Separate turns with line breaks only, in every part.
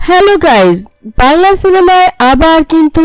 Hello guys, Bangla সিনেমায় আবার কিন্তু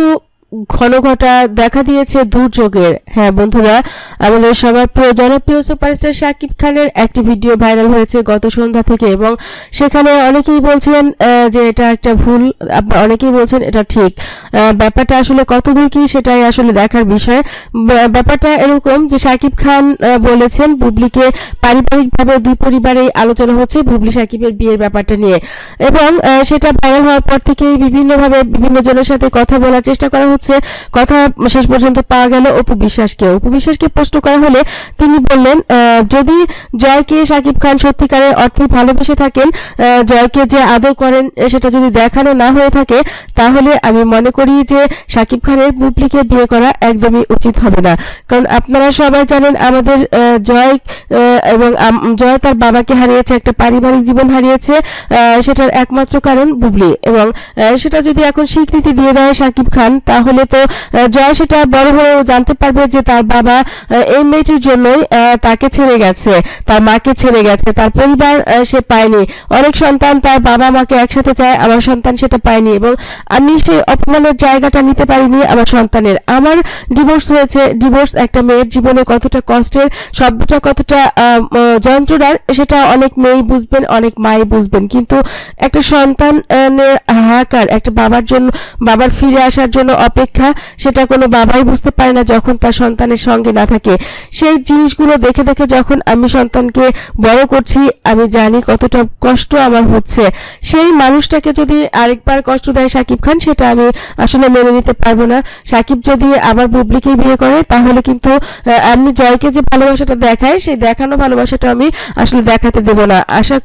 ঘন ঘটা দেখা দিয়েছে দুর্যোগের। হ্যাঁ বন্ধুরা, আমাদের সবার প্রিয় জনপ্রিয় সুপারস্টার শাকিব খানের একটি ভিডিও ভাইরাল হয়েছে গত সন্ধ্যা থেকে, এবং সেখানে অনেকেই বলছেন যে এটা একটা ভুল, অনেকেই বলছেন এটা ঠিক। ব্যাপারটা আসলে কতদূর কি সেটাই আসলে দেখার বিষয়। ব্যাপারটা এরকম যে শাকিব খান বলেছেন বুবলিকে পারিবারিকভাবে দুই পরিবারেই আলোচনা হচ্ছে বুবলি শাকিবের বিয়ের ব্যাপারটা নিয়ে, এবং সেটা ভাইরাল হওয়ার পর থেকেই বিভিন্নভাবে বিভিন্ন জনের সাথে কথা বলার চেষ্টা করা হচ্ছে। কথা শেষ পর্যন্ত পাওয়া গেল অপু বিশ্বাসকে প্রশ্ন করা হলে তিনি বললেন, যদি জয়কে শাকিব খান সত্যিকারের অর্থে ভালোবেসে থাকেন, জয়কে যে আদর করেন সেটা যদি দেখানো না হয়ে থাকে, তাহলে আমি মনে করি যে শাকিব খানের বুবলিকে বিয়ে করা একদমই উচিত হবে না। কারণ আপনারা সবাই জানেন আমাদের জয় এবং জয় তার বাবাকে হারিয়েছে, একটা পারিবারিক জীবন হারিয়েছে, সেটার একমাত্র কারণ বুবলি, এবং সেটা যদি এখন স্বীকৃতি দিয়ে দেয় শাকিব খান, তাহলে তো জয় সেটা বড় হয়েও জানতে পারবে যে তার বাবা এই মেয়েটির জন্যই তাকে ছেড়ে গেছে, তার মাকে ছেড়ে গেছে, তার পরিবার সে পায়নি। অনেক সন্তান তার বাবা মাকে একসাথে চায়, আমার সন্তান সেটা পায়নি, এবং আমি সেই অপমানের জায়গাটা নিতে পারিনি আমার সন্তানের। আমার ডিভোর্স হয়েছে, ডিভোর্স একটা মেয়ের জীবনে কতটা কষ্টের, শব্দটা কতটা যন্ত্রণার, সেটা অনেক মেয়েই বুঝবেন, অনেক মাই বুঝবেন, কিন্তু একটা সন্তানের হাহাকার, একটা বাবার জন্য, বাবার ফিরে আসার জন্য অপেক্ষা, সেটা কোনো বাবাই বুঝতে পারে না যখন তার সন্তানের সঙ্গে না থাকে। সেই জিনিসগুলো দেখে দেখে যখন আমি সন্তানকে বড় করছি, আমি জানি কতটা কষ্ট আমার হচ্ছে। সেই মানুষটাকে যদি আরেকবার কষ্ট দেয় শাকিব খান, সেটা আমি আসলে মেনে নিতে পারবো না। শাকিব যদি আবার বুবলিকে বিয়ে করে, তাহলে কিন্তু আমি জয়কে যে ভালোবাসাটা দেখাই, সেই দেখানো ভালোবাসাটা আমি আসলে দেখাতে দেব না।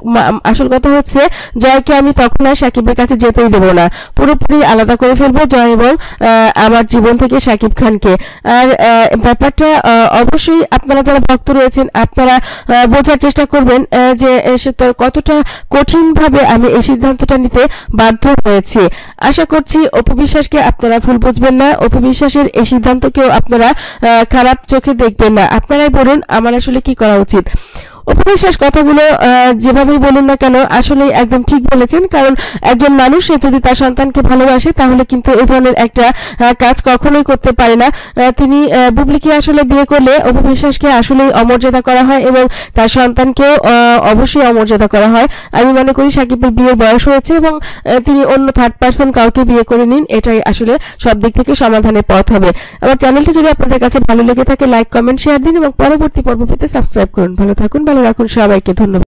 আসল কথা হচ্ছে জয়কে আমি তখন আর শাকিবের কাছে যেতেই দেব না, পুরোপুরি আলাদা করে ফেলবো জয় এবং আমার জীবন থেকে শাকিব খানকে। আর ব্যাপারটা অবশ্যই আপনারা যারা ভক্ত রয়েছেন, আপনারা বোঝার চেষ্টা করবেন যে কতটা কঠিনভাবে আমি এই সিদ্ধান্তটা নিতে বাধ্য হয়েছি। আশা করছি অপু বিশ্বাসকে আপনারা ভুল বুঝবেন না, অপু বিশ্বাসের এই সিদ্ধান্তকেও আপনারা খারাপ চোখে দেখবেন না। আপনারাই বলুন আমার আসলে কি করা উচিত। অপু বিশ্বাস কথাগুলো যেভাবেই বলুন না কেন, আসলে একদম ঠিক বলেছেন। কারণ একজন মানুষ যদি তার সন্তানকে ভালোবাসে, তাহলে কিন্তু এই ধরনের একটা কাজ কখনোই করতে পারে না। তিনি বুবলিকে আসলে বিয়ে করলে অপু বিশ্বাসকে আসলেই অমর্যাদা করা হয়, এবং তার সন্তানকেও অবশ্যই অমর্যাদা করা হয়। আমি মনে করি শাকিবের বিয়ের বয়স হয়েছে, এবং তিনি অন্য থার্ড পার্সন কাউকে বিয়ে করে নিন, এটাই আসলে সব দিক থেকে সমাধানের পথ হবে। আমার চ্যানেলটি যদি আপনাদের কাছে ভালো লেগে থাকে, লাইক কমেন্ট শেয়ার দিন, এবং পরবর্তী পর্ব পেতে সাবস্ক্রাইব করুন। ভালো থাকুন, ভালো রাখুন সবাইকে, ধন্যবাদ।